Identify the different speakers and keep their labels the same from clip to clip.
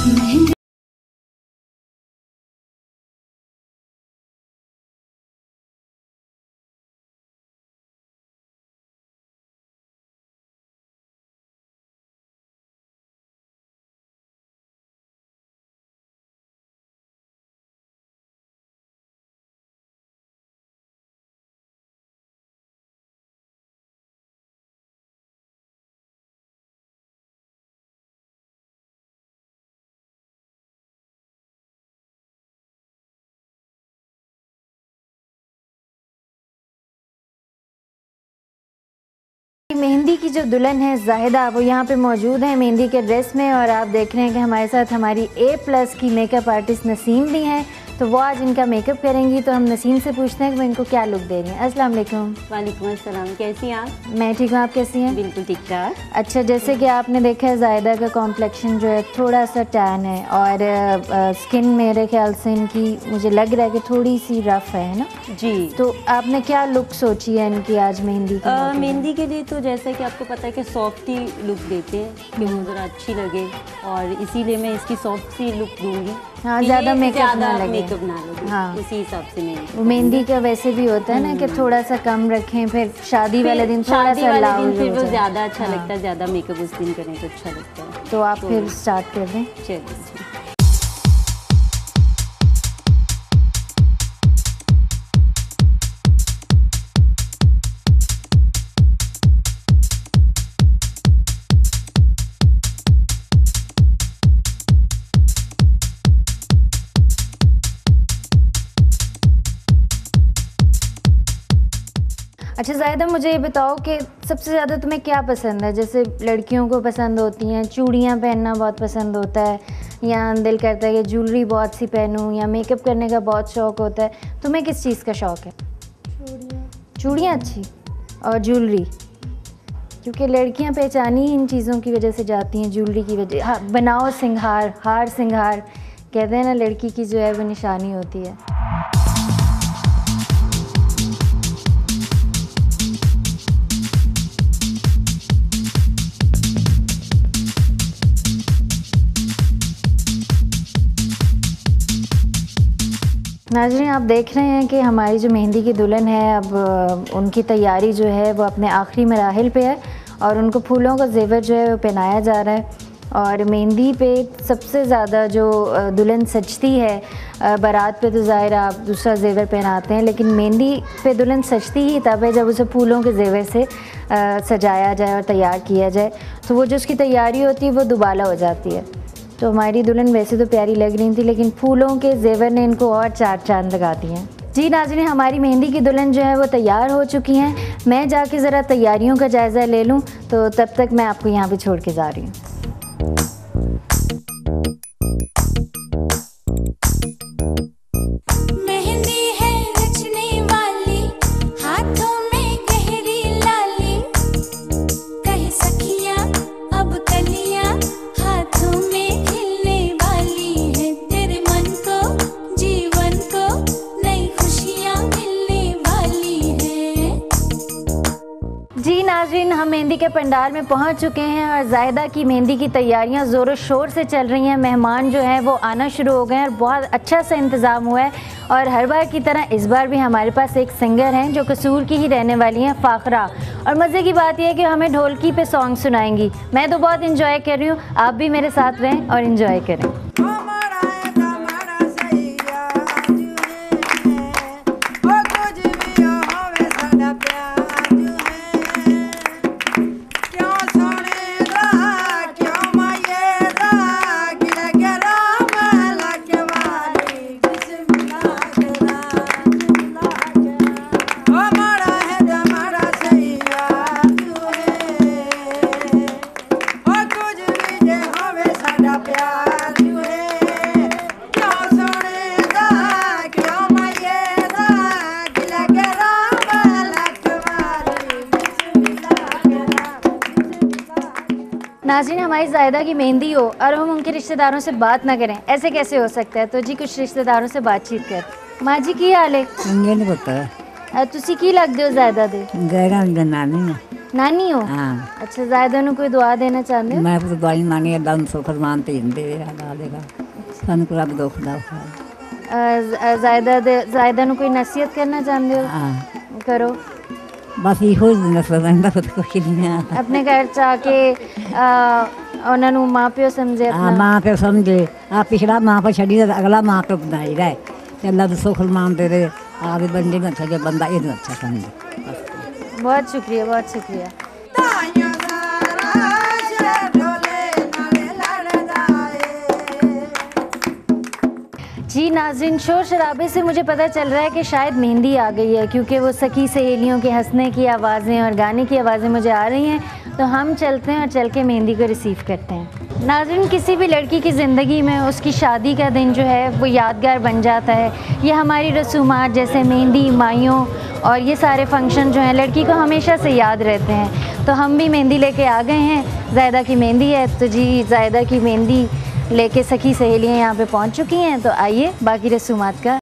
Speaker 1: मेहंदी की जो दुल्हन है जाहिदा, वो यहाँ पे मौजूद है मेहंदी के ड्रेस में। और आप देख रहे हैं कि हमारे साथ हमारी A+ की मेकअप आर्टिस्ट नसीम भी हैं, तो वो आज इनका मेकअप करेंगी। तो हम नसीम से पूछते हैं कि वो इनको क्या लुक दे रही हैं। अस्सलाम वालेकुम।
Speaker 2: वालेकुम अस्सलाम, कैसी हैं आप?
Speaker 1: मैं ठीक हूँ, आप कैसी हैं?
Speaker 2: बिल्कुल ठीक ठाक।
Speaker 1: अच्छा, जैसे कि आपने देखा है जाहिदा का कॉम्प्लेक्शन जो है थोड़ा सा टैन है, और स्किन मेरे ख्याल से इनकी मुझे लग रहा है कि थोड़ी सी रफ़ है ना
Speaker 2: जी।
Speaker 1: तो आपने क्या लुक सोची है इनकी आज मेहंदी की?
Speaker 2: मेहंदी के लिए तो जैसा कि आपको पता है कि सॉफ्ट ही लुक देते हैं कि वो ज़रा अच्छी लगे, और इसीलिए मैं इसकी सॉफ्ट सी लुक दूंगी।
Speaker 1: हाँ, ज़्यादा मेकअप ना लगे।
Speaker 2: हाँ, उसी हिसाब से मैं
Speaker 1: मेहंदी का वैसे भी होता है ना कि थोड़ा सा कम रखें, फिर शादी वाले दिन थोड़ा सा लाउड
Speaker 2: फिर वो ज़्यादा अच्छा लगता है, ज़्यादा मेकअप उस दिन करें तो अच्छा लगता है।
Speaker 1: तो आप फिर स्टार्ट कर दें।
Speaker 2: चलिए।
Speaker 1: अच्छा जाहिदा, मुझे ये बताओ कि सबसे ज़्यादा तुम्हें क्या पसंद है? जैसे लड़कियों को पसंद होती हैं चूड़ियाँ पहनना, बहुत पसंद होता है, या दिल करता है कि ज्वेलरी बहुत सी पहनूं, या मेकअप करने का बहुत शौक़ होता है। तुम्हें किस चीज़ का शौक़ है? चूड़ियाँ अच्छी और ज्वेलरी, क्योंकि लड़कियाँ पहचानी इन चीज़ों की वजह से जाती हैं, ज्वेलरी की वजह। हाँ, बनाओ सिंगार, हार सिंगार कहते हैं ना, लड़की की जो है वो निशानी होती है। नाज़रीन, आप देख रहे हैं कि हमारी जो मेहंदी की दुल्हन है, अब उनकी तैयारी जो है वो अपने आखिरी मराहिल पे है, और उनको फूलों का जेवर जो है वो पहनाया जा रहा है। और मेहंदी पे सबसे ज़्यादा जो दुल्हन सजती है, बारात पे तो ज़ाहिर आप दूसरा जेवर पहनाते हैं, लेकिन मेहंदी पे दुल्हन सजती ही तब है जब उसे फूलों के जेवर से सजाया जाए और तैयार किया जाए। तो वो जो उसकी तैयारी होती है वो दुबाला हो जाती है। तो हमारी दुल्हन वैसे तो प्यारी लग रही थी, लेकिन फूलों के जेवर ने इनको और चार चांद लगा दिए हैं। जी नाज़रीन, हमारी मेहंदी की दुल्हन जो है वो तैयार हो चुकी हैं। मैं जाके ज़रा तैयारियों का जायज़ा ले लूँ, तो तब तक मैं आपको यहाँ पे छोड़ के जा रही हूँ। जी नाज़रीन, हम मेहंदी के पंडाल में पहुंच चुके हैं और जाहिदा की मेहंदी की तैयारियां ज़ोरों शोर से चल रही हैं। मेहमान जो हैं वो आना शुरू हो गए हैं और बहुत अच्छा सा इंतज़ाम हुआ है। और हर बार की तरह इस बार भी हमारे पास एक सिंगर हैं जो कसूर की ही रहने वाली हैं, फ़ाखरा। और मज़े की बात यह है कि हमें ढोलकी पे सॉन्ग सुनाएंगी। मैं तो बहुत इंजॉय कर रही हूँ, आप भी मेरे साथ रहें और इंजॉय करें। नाज़रीन, हमारी जाहिदा की मेहंदी हो और हम उनके रिश्तेदारों से बात ना करें, ऐसे कैसे हो सकता है? तो जी कुछ रिश्तेदारों से बातचीत कर। माँ जी की हाल है?
Speaker 3: मुझे नहीं पता।
Speaker 1: तुसी की लगदे हो जायदा दे?
Speaker 3: गैरा जनानी है।
Speaker 1: नानी हो?
Speaker 3: हाँ।
Speaker 1: अच्छा, जायदा ਨੂੰ कोई दुआ देना चाहते हो?
Speaker 3: मैं तो दवाई मांगी अल्लाह ਨੂੰ सुख मान तीन दे ला देगा ਸਾਨੂੰ को रब दुख दा
Speaker 1: जायदा ਨੂੰ कोई नसीहत करना चाहते हो?
Speaker 3: हाँ
Speaker 1: करो।
Speaker 3: बस ਇਹੋ ਹੀ ਨਸਲ ਦਾ ਕੁਛ ਨਹੀਂ ਆ
Speaker 1: अपने घर च आके ਉਹਨਾਂ ਨੂੰ ਮਾਂ ਪਿਓ ਸਮਝੇ
Speaker 3: हाँ
Speaker 1: अपना।
Speaker 3: माँ पे समझे आ पिछला माँ पे छड़ी अगला माँ पे बनाई रहे ते अल्लाह तो सुख मान दे दे आगे बंदे में अच्छा जो बंदा ये अच्छा समझे बस।
Speaker 1: बहुत शुक्रिया, बहुत शुक्रिया। जी नाज़रीन, शोर शराबे से मुझे पता चल रहा है कि शायद मेहंदी आ गई है, क्योंकि वो सखी सहेलियों के हंसने की आवाज़ें और गाने की आवाज़ें मुझे आ रही हैं। तो हम चलते हैं और चल के मेहंदी को रिसीव करते हैं। नाज़रीन, किसी भी लड़की की ज़िंदगी में उसकी शादी का दिन जो है वो यादगार बन जाता है। ये हमारी रसूमात जैसे मेहंदी, माइयों और ये सारे फंक्शन जो हैं लड़की को हमेशा से याद रहते हैं। तो हम भी मेहंदी लेके आ गए हैं। जायदा की मेहंदी है, तो जी जायदा की मेहंदी लेके सखी सहेलियाँ यहाँ पे पहुँच चुकी हैं। तो आइए बाकी रसूमात का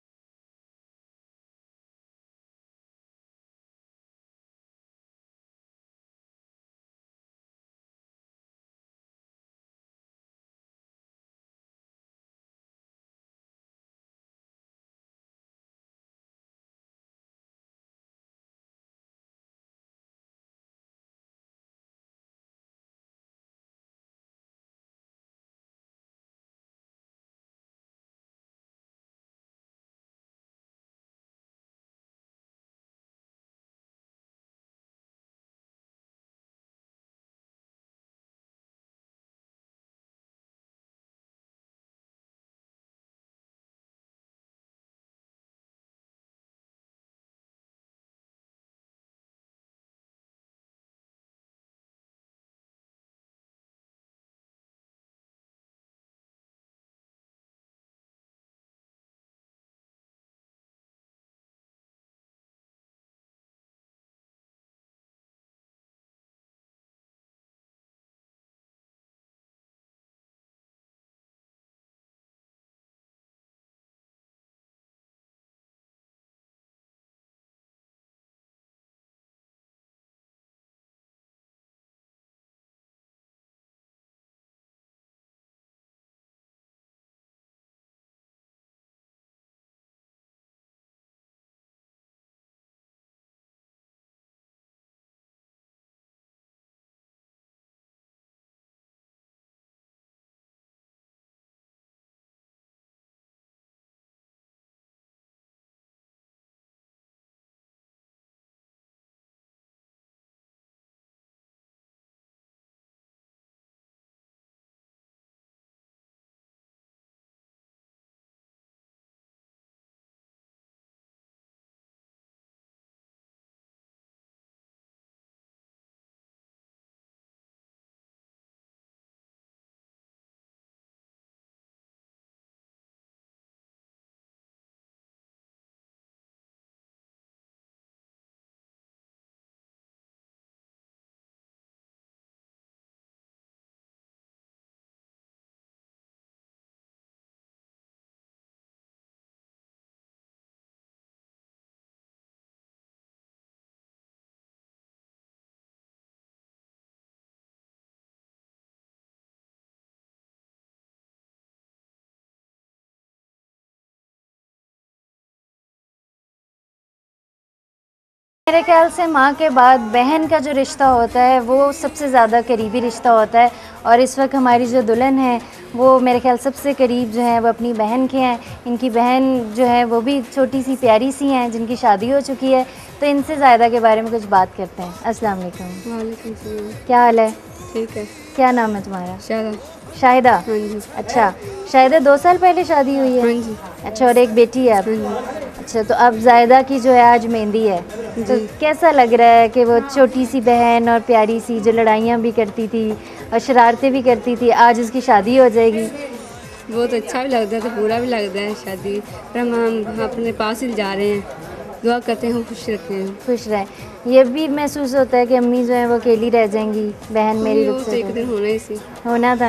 Speaker 1: मेरे ख्याल से माँ के बाद बहन का जो रिश्ता होता है वो सबसे ज़्यादा करीबी रिश्ता होता है। और इस वक्त हमारी जो दुल्हन है वो मेरे ख्याल सबसे करीब जो है वो अपनी बहन के हैं। इनकी बहन जो है वो भी छोटी सी प्यारी सी हैं जिनकी शादी हो चुकी है। तो इनसे ज़्यादा के बारे में कुछ बात करते हैं। अस्सलाम वालेकुम।
Speaker 4: वालेकुम सलाम।
Speaker 1: क्या हाल है?
Speaker 4: ठीक है।
Speaker 1: क्या नाम है तुम्हारा?
Speaker 4: शाहिदा।
Speaker 1: शाहिदा?
Speaker 4: हाँ जी।
Speaker 1: अच्छा, शाहिदा 2 साल पहले शादी हुई है?
Speaker 4: हाँ जी।
Speaker 1: अच्छा, और एक बेटी है आप?
Speaker 4: हाँ जी।
Speaker 1: अच्छा, तो अब जायदा की जो है आज मेहंदी है, तो कैसा लग रहा है कि वो छोटी सी बहन और प्यारी सी जो लड़ाइयाँ भी करती थी और शरारतें भी करती थी, आज उसकी शादी हो जाएगी?
Speaker 4: बहुत अच्छा भी लगता है, तो बुरा भी लगता है शादी पर हम अपने पास ही जा रहे हैं, दुआ करते हैं खुश रखें।
Speaker 1: खुश रहें। ये भी महसूस होता है कि अम्मी जो है वो अकेली रह जाएंगी, बहन मेरी
Speaker 4: वो तो एक दिन होना ही सी
Speaker 1: होना था ना।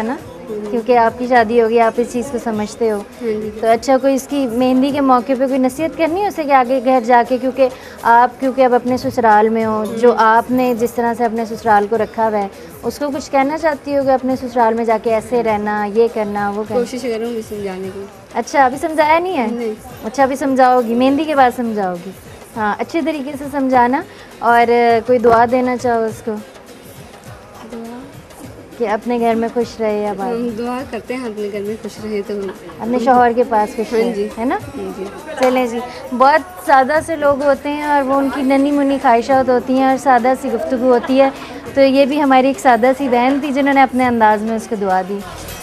Speaker 1: क्योंकि आपकी शादी होगी, आप इस चीज़ को समझते हो। तो अच्छा, कोई इसकी मेहंदी के मौके पे कोई नसीहत करनी है उसे कि आगे घर जाके, क्योंकि अब अपने ससुराल में हो, जो आपने जिस तरह से अपने ससुराल को रखा हुआ है, उसको कुछ कहना चाहती हो कि अपने ससुराल में जाके ऐसे रहना, ये करना, वो करना?
Speaker 4: कोशिश करूँगी समझाने की।
Speaker 1: अच्छा, अभी समझाया नहीं है?
Speaker 4: नहीं।
Speaker 1: अच्छा, अभी समझाओगी, मेहंदी के बाद समझाओगी। हाँ, अच्छे तरीके से समझाना। और कोई दुआ देना चाहो उसको कि अपने घर में खुश रहे या बात?
Speaker 4: हम दुआ करते हैं अपने घर में खुश रहे, तो
Speaker 1: अपने शौहर के पास खुश
Speaker 4: हाँ
Speaker 1: रहे,
Speaker 4: जी।
Speaker 1: है ना?
Speaker 4: जी।
Speaker 1: चलें जी। बहुत सादा से लोग होते हैं और वो उनकी नन्ही मुन्नी ख्वाहिशात होती हैं और सादा सी गुफ्तगू होती है। तो ये भी हमारी एक सादा सी बहन थी जिन्होंने अपने अंदाज में उसको दुआ दी।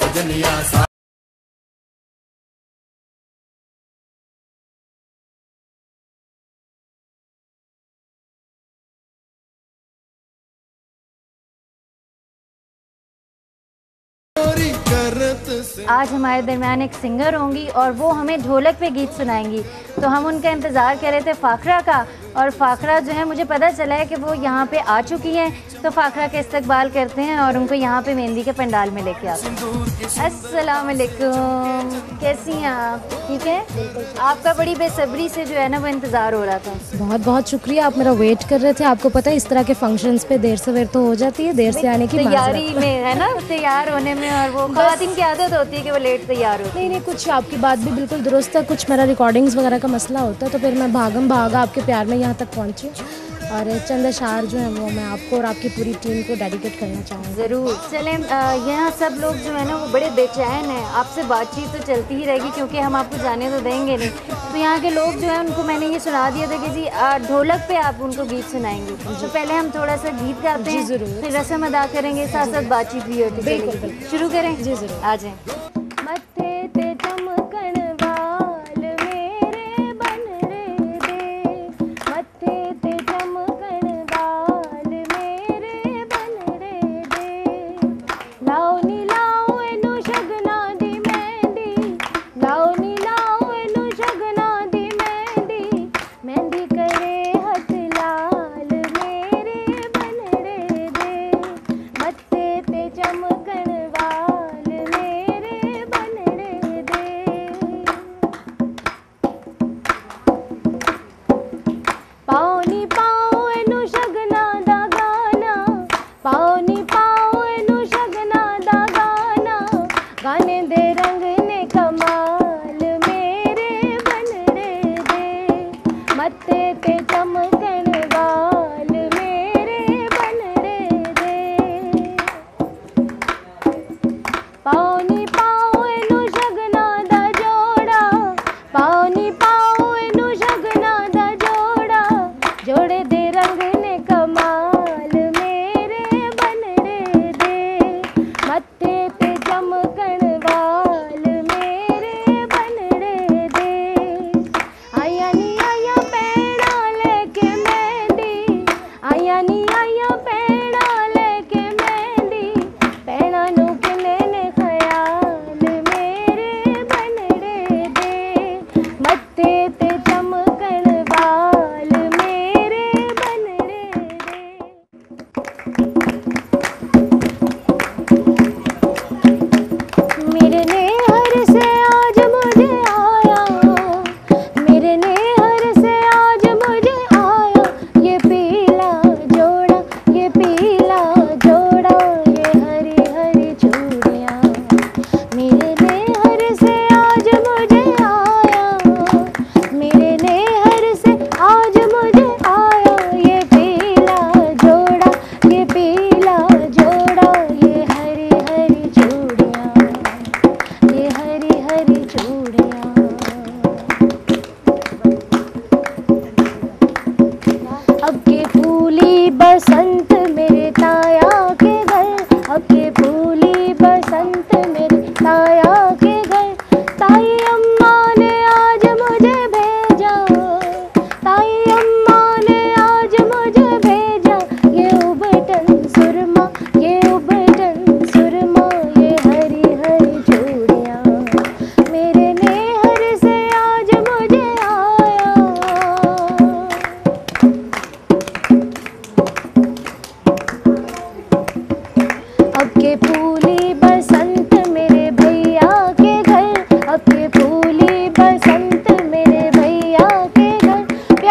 Speaker 1: आज हमारे दरमियान एक सिंगर होंगी और वो हमें ढोलक पे गीत सुनाएंगी। तो हम उनका इंतज़ार कर रहे थे, फ़ाखरा का, और फ़ाखरा जो है मुझे पता चला है कि वो यहाँ पे आ चुकी हैं। तो फ़ाखरा का इस्तकबाल करते हैं और उनको यहाँ पे मेहंदी के पंडाल में लेके आते हैं। अस्सलाम वालेकुम, कैसी हैं आप? ठीक है। आपका बड़ी बेसब्री से जो है ना वो इंतज़ार हो रहा था।
Speaker 5: बहुत बहुत शुक्रिया, आप मेरा वेट कर रहे थे। आपको पता है इस तरह के फंक्शंस पे देर सवेर तो हो जाती है, देर से आने की
Speaker 1: तैयारी में, है ना, तैयार होने में, और वो ख़वातीन की आदत होती है कि वो लेट तैयार होती है।
Speaker 5: नहीं, कुछ आपकी बात भी बिल्कुल दुरुस्त है। कुछ मेरा रिकॉर्डिंग्स वगैरह का मसला होता है, तो फिर मैं भागम भागा आपके प्यार में यहाँ तक पहुँची। और चंद अशार जो है वो मैं आपको और आपकी पूरी टीम को डेडिकेट करना चाहूँगी।
Speaker 1: ज़रूर। चलें, यहाँ सब लोग जो है ना वो बड़े बेचैन हैं। आपसे बातचीत तो चलती ही रहेगी क्योंकि हम आपको जाने तो देंगे नहीं। तो यहाँ के लोग जो है उनको मैंने ये सुना दिया था कि जी ढोलक पे आप उनको गीत सुनाएंगे। तो पहले हम थोड़ा सा गीत गाते हैं,
Speaker 5: ज़रूर।
Speaker 1: फिर रस्म अदा करेंगे, साथ साथ बातचीत भी होती है।
Speaker 5: बिल्कुल।
Speaker 1: शुरू करें?
Speaker 5: जी ज़रूर।
Speaker 1: आ जाएँ। मत्थे ते चमकन वाल मेरे बन रे दे, मत्थे ते चमकन वाल मेरे बन रे दे, लाओ नी लाओ एनू शगना दी मेहंदी, लाओ नी लाओ एनू शगना दी मेहंदी, मेहंदी करे हथ लाल मेरे बन रे दे, मत्थे ते चमकन वाल मेरे बन रे दे, पाओ नी पाओ एनू शगना दा गाना, पाओ नी पाओ एनू शगना दा गाना, गाने दे रंग ने कमाल मेरे बन रे दे, मत्थे ते चमकन वाल मेरे बन रे दे, पाओ नी पाओ एनू शगना दा जोड़ा, पाओ नी पाओ एनू शगना दा जोड़ा, जोड़े दे रंग ने कमाल मेरे बन रे दे, मत्थे ते चमकन वाल मेरे बन रे दे, आया नी आया पैड़ा लेके मेहंदी, आया नी आया पैड़ा लेके मेहंदी, पैड़ा नू किले ने ख्याल मेरे बन रे दे, मत्थे ते चमकन वाल मेरे बन रे दे। मेरे नेहर से आज मुझे आया, मेरे नेहर से आज मुझे आया, ये पीला जोड़ा, ये पीला जोड़ा, ये हरी हरी चूड़ियाँ, मेरे नेहर से आज मुझे आया, मेरे नेहर से आज मुझे आया, ये पीला जोड़ा, ये पीला जोड़ा, ये हरी हरी चूड़ियाँ, ये हरी हरी चूड़ियाँ। अब के फूली बसंत मेरे ताया के घर, अब के फूली